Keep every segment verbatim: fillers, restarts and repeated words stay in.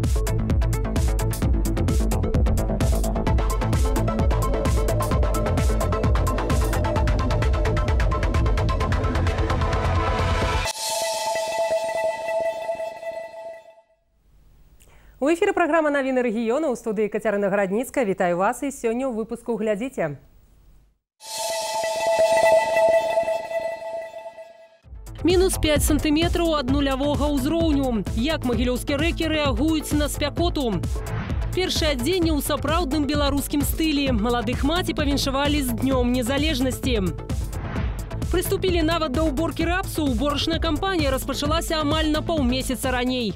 У эфире программа «Новины региона». У студии Катерина Городницкая. Витаю вас и сегодня у выпуску глядите. Мінус пять сантиметров ад нулявога ўзроўню. Як магілёўскія рэкі рэагуюць на спякоту? Першае адзенне ў сапраўдным беларускім стылі. Маладых маці павіншавалі з днём незалежнасці. Прыступілі нават да ўборкі рапсу. Уборачная кампанія распачалася амаль на паўмесяца раней.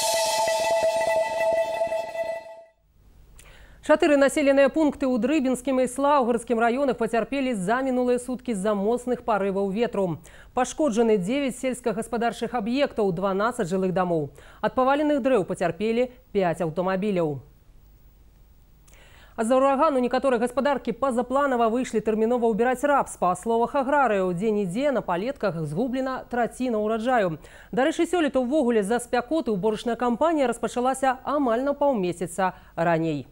Чатыры населеныя пункты ў Дрыбінскім і Слаўгарскім раёнах пацярпелі за мінулыя суткі з-за моцных парываў ветру. Пашкоджаны дзевяць сельскагаспадарчых аб'ектаў, дванаццаць жылых дамоў. Ад паваленых дрэў пацярпелі пяць аўтамабіляў. А з-за урагану некаторыя гаспадаркі пазапланава выйшлі тэрмінова ўбіраць рапс. Па словах аграрыяў, дзе-нідзе на палетках згублена траціна ўраджаю. Дарэчы, сёлета ўвогуле з-за спякоты ўборачная кампанія распачалася амаль на паўмесяца раней.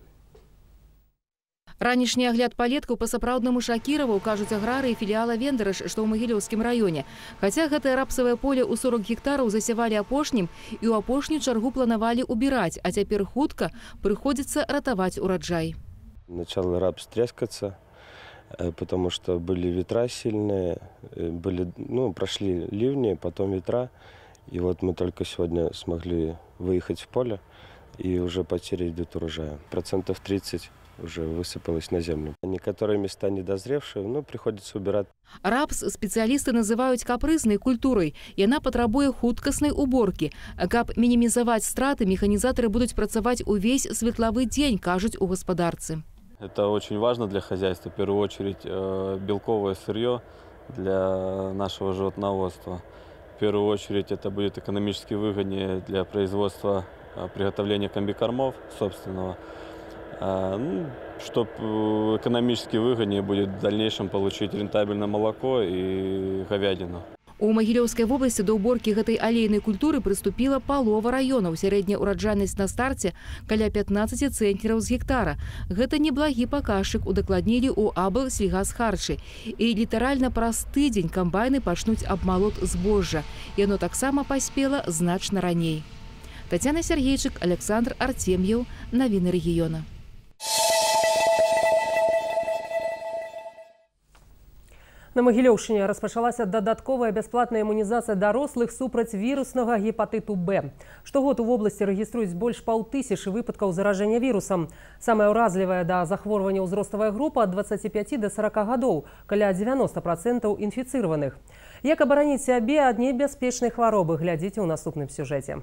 Ранішні агляд палеткаў па-сапраўднаму шакіраваў, кажуць аграрыі філіяла «Вендарыш», што ў Магілёўскім раёне. Хаця гэтае рапсавае поле ў сорок гектараў засявалі апошнім і ў апошнюю чаргу планавалі убіраць, а цяпер хутка прыходзіцца ратаваць ураджай. Начал рапс трескаться, потому что были ветра сильные, были, ну, прошли ливни, потом ветра. И вот мы только сегодня смогли выехать в поле, и уже потери идут урожая. Процентов тридцать уже высыпалось на землю. Некоторые места недозревшие, но приходится убирать. Рапс спецыялісты называюць капрызнай культурай. Яна патрабуе хуткаснай уборкі. Каб мінімізаваць страты, механізатары будуць працаваць увесь светлавы дзень, кажуць у гаспадарцы. Это очень важно для хозяйства. В первую очередь белковое сырье для нашего животноводства. В первую очередь это будет экономически выгоднее для производства, приготовления комбикормов собственного. Ну, чтобы экономически выгоднее будет в дальнейшем получить рентабельное молоко и говядину. У Магілёўскай вобласці да ўборкі гэтай алейнай культуры прыступіла палова раёнаў. Сярэдняя ўраджайнасць на старце каля пятнаццаць цэнтраў з гектара. Гэта неблагі паказчык, удакладнілі ў аблсельгасхарчы. І літаральна праз тыдзень камбайны пачнуць абмалот збожжа. Яно таксама паспела значна раней. Тацяна Сергейчык, Александр Артем'еў. Навіны рэгіёна. На Магілёўшчыне распачалася дадатковая бясплатная імунізацыя дарослых супраць віруснага гепатыту Б. Штогод у вобласці рэгіструюць больш паўтысячы выпадкаў заражэння вірусам. Самая ўразлівая да захворвання ўзроставая група ад дваццаці пяці да сарака гадоў, каля дзевяноста процентаў інфіцыраваных. Як абараніць сябе ад небяспечнай хваробы, глядзіце ў наступным сюжэце.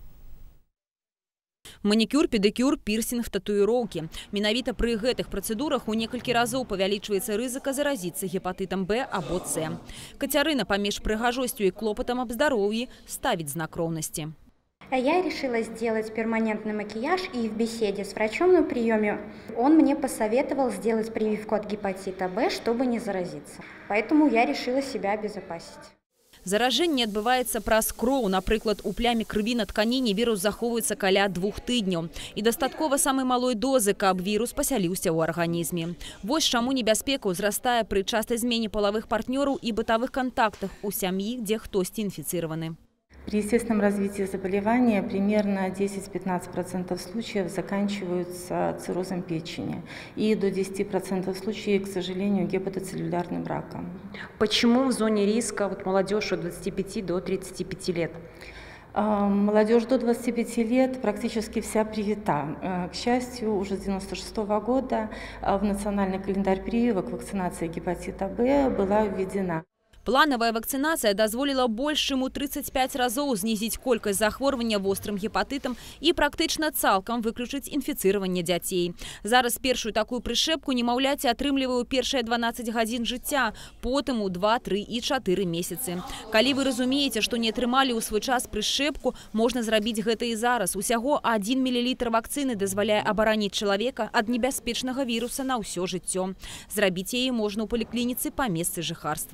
Манікюр, педикюр, пірсінг, татуіроўкі. Менавіта пры гэтых працэдурах у некалькі разоў павялічваецца рызыка заразіцца гепатытам Б або С. Кацярына паміж прыгажосцю і клопатам аб здароўі ставіць знак роўнасці. Я решила сделать перманентный макияж, и в беседе с врачом на приеме он мне посоветовал сделать прививку от гепатита Б, чтобы не заразиться. Поэтому я решила себя обезопасить. Заражэнне адбываецца праз кроў. Напрыклад, у пляме крыві на тканіне вірус захоўваецца каля двух тыдняў. І дастаткова самай малой дозы, каб вірус пасяліўся ў арганізме. Вось чаму небяспека ўзрастае пры частай змене палавых партнёраў і бытавых кантактах у сям'і, дзе хтосьці інфіцыраваны. При естественном развитии заболевания примерно десять-пятнадцать процентов случаев заканчиваются циррозом печени. И до десяти процентов случаев, к сожалению, гепатоцеллюлярным раком. Почему в зоне риска вот молодежь от двадцати пяти до тридцати пяти лет? Молодежь до двадцати пяти лет практически вся привита. К счастью, уже с девяносто шестого года в национальный календарь прививок вакцинация гепатита Б была введена. Плановая вакцинация дазволіла больш чым у тридцать пять разоў знізіць колькасць захворвання вострым гепатытам і практычна цалкам выключыць інфіцыраванне дзяцей. Зараз першую такую прышэпку немаўляці атрымліваю першыя дванаццаць гадзін жыцця, потым у два, тры і чатыры месяцы. Калі вы разумееце, што не атрымалі ў свой час прышэпку, можна зрабіць гэта і зараз. Усяго адзін мілілітр вакцыны дазваляе абараніць чалавека ад небяспечнага віруса на ўсё жыццё. Зрабіць яе можна ў паліклініцы па месцы жыхарства.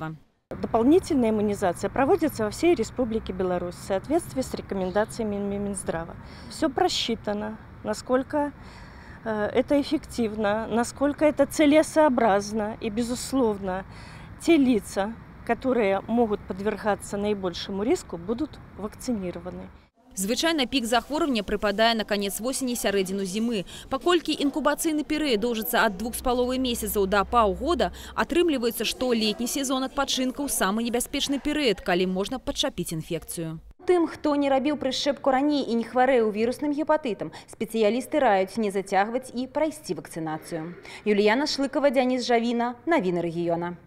Дополнительная иммунизация проводится во всей Республике Беларусь в соответствии с рекомендациями Минздрава. Все просчитано, насколько э, это эффективно, насколько это целесообразно. И, безусловно, те лица, которые могут подвергаться наибольшему риску, будут вакцинированы. Звычайна пік захворвання прыпадае на канец восені, сярэдзіну зімы. Паколькі інкубацыйны перыяд доўжыцца ад двух з паловай месяцаў да паўгода, атрымліваецца, што летні сезон адпачынкаў самы небяспечны перыяд, калі можна падчапіць інфекцыю. Тым, хто не рабіў прышчэпку раней і не хварэў вірусным гепатытам, спецыялісты раюць не зацягваць і прайсці вакцынацыю. Юліяна Шлыкова, Дзяніс Жавіна, навіны рэгіёна.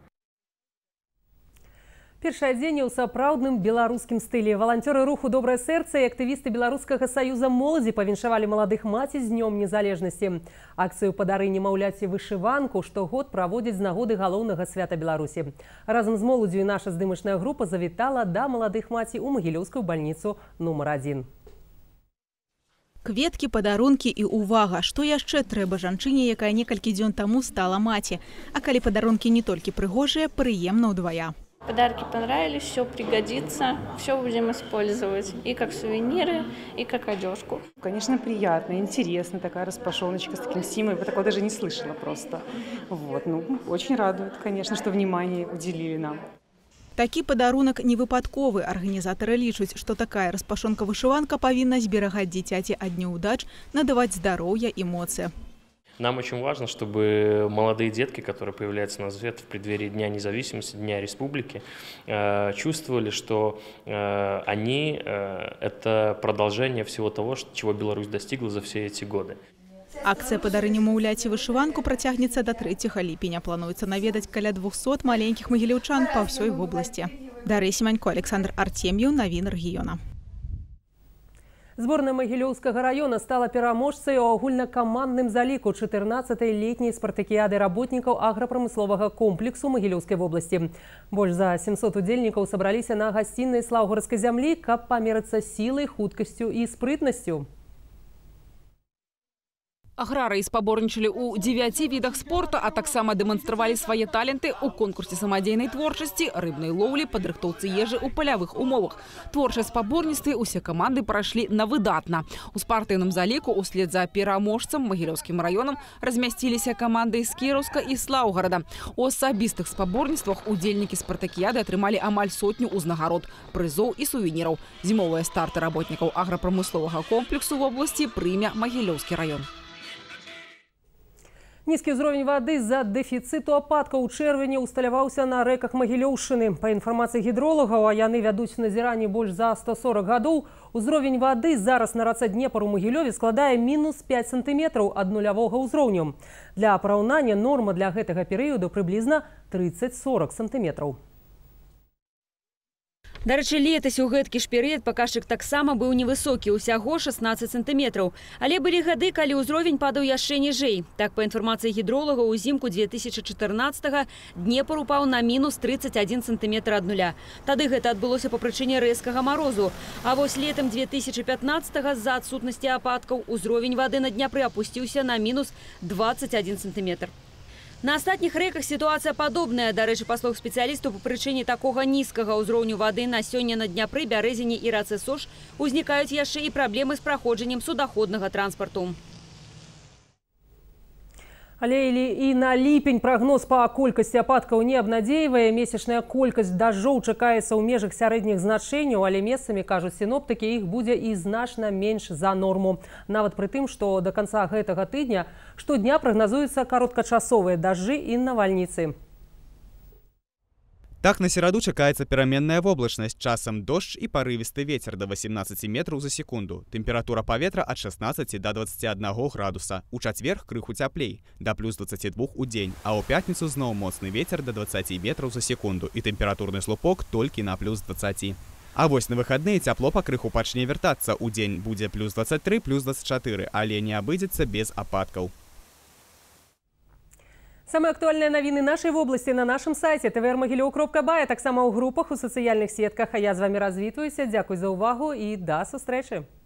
Першае адзенне ў сапраўдным беларускім стылі. Валанцёры руху «Добрае сэрца» і актывісты Беларускага саюза моладзі павіншавалі маладых маці з днём незалежнасці. Акцыю «Падары немаўляці вышыванку» штогод праводзяць з нагоды галоўнага свята Беларусі. Разам з моладзю і наша здымачная група завітала да маладых маці ў Магілёўскую бальніцу нумар адзін. Кветкі, падарункі і увага. Што яшчэ трэба жанчыне, якая некалькі дзён таму стала маці? А калі падарункі не толькі прыгожыя, прыемна ўдвая. Подарки понравились, все пригодится, все будем использовать. И как сувениры, и как одежку. Конечно, приятно, интересно. Такая распашоночка с таким символом. Я такого даже не слышала просто. Вот, ну, очень радует, конечно, что внимание уделили нам. Такі падарунак не выпадковы. Арганізатары лічуць, што такая распашонка-вышыванка павінна зберагаць дзіцяці ад няўдач, надаваць здароўя і моцы. Нам очень важно, чтобы молодые детки, которые появляются на свет в преддверии Дня независимости, Дня Республики, чувствовали, что они – это продолжение всего того, чего Беларусь достигла за все эти годы. Акция «Падары немаўляці вышыванку» працягнецца до трэцяга ліпеня. Плануецца наведаць каля двухсот маленькіх магілёўчан па ўсёй вобласці. Дар'я Семянько, Александр Артемьев, навіны рэгіёна. Зборная Магілёўскага района стала пераможцай у агульнакамандным заліку чатырнаццатай летняй спартакіяды работнікаў аграпрамысловага комплексу Магілёўскай вобласці. Больш за сямсот удзельнікаў сабраліся на гасціннай слаўгородскай зямлі, каб памерыцца сілай, хуткасцю і спрытнасцю. Аграрыі спаборнічалі ў дзевяці відах спорту, а таксама дэманстравалі свае таленты ў конкурсе самадзейнай творчасці, рыбнай лоўлі, падрыхтоўцы ежы ў палявых умовах. Творчыя спаборніцтвы усе каманды прайшлі на выдатна. У спартыўным заліку услед за пераможцам Магілёўскім раёнам размясціліся каманды з Кіроўска і Слаўгарада. У асабістых спаборніцтвах удзельнікі спартакіяды атрымалі амаль сотню ўзнагарод, прызоў і сувеніраў. Зімовыя старты работнікаў аграпрамысловага комплексу вобласці прыме Магілёўскі раён. Нізкі ўзровень вады з-за дэфіцыту ападкаў у чэрвені усталяваўся на рэках Магілёўшчыны. Па інфармацыі гідролагаў, а яны вядуць назіранні больш за сто сорок гадоў, узровень вады зараз на рацэ Днепр у Магілёве складае мінус пяць сантыметраў ад нулявога ўзроўню. Для параўнання норма для гэтага перыяду прыблізна трыццаць сорок сантыметраў. Дарэчы, летась у гэткі ж перыяд паказчык таксама быў невысокі, усяго шаснаццаць сантыметраў. Але былі гады, калі ўзровень падаў яшчэ ніжэй. Так, па інфармацыі гідролагаў, узімку две тысячы чатырнаццатага Днепр упаў на мінус трыццаць адзін сантыметр ад нуля. Тады гэта адбылося па прычыне рэзкага марозу. А вось летам две тысячы пятнаццатага з-за адсутнасці ападкаў узровень вады на Дняпры апусціўся на мінус дваццаць адзін сантыметр. На астатніх рэках сітуацыя падобная. Дарэчы, па словах спецыялістаў, па прычыне такога нізкага ўзроўню вады на сёння на Дняпры, Бярэзіні і рацэ Сош узнікаюць яшчэ і праблемы з праходжаннем судаходнага транспарту. Але і на ліпень прагноз па колькасці ападкаў не абнадзейвае. Месячная колькасць дажджоў чакаецца ў межах сярэдніх значэнняў, але месцамі, кажуць сіноптыкі, іх будзе і значна менш за норму. Нават пры тым, што да канца гэтага тыдня штодня прагназуюцца кароткачасовыя дажджы і навальніцы. Так, на сераду чакаецца пераменная воблачнасць, часам дождж і парывісты вецер да восемнаццаці метраў за секунду. Тэмпература паветра ад шаснаццаці да дваццаці аднаго градуса. У чацвер крыху цяплей, да плюс дваццаці двух у дзень, а ў пятніцу зноў моцны вецер да дваццаці метраў за секунду і тэмпературны слупок толькі на плюс дваццаці. А вось на выхадныя цяпло пакрыху пачне вяртацца. У дзень будзе плюс дваццаць тры, плюс дваццаць чатыры, але не абыдзецца без ападкаў. Самые актуальныя навіны нашай вобласці на нашым сайце тэ вэ эр магілёў кропка бай, таксама ў групах у сацыяльных сетках. А я з вами развітваюся. Дзякуй за ўвагу і да сустрэчы.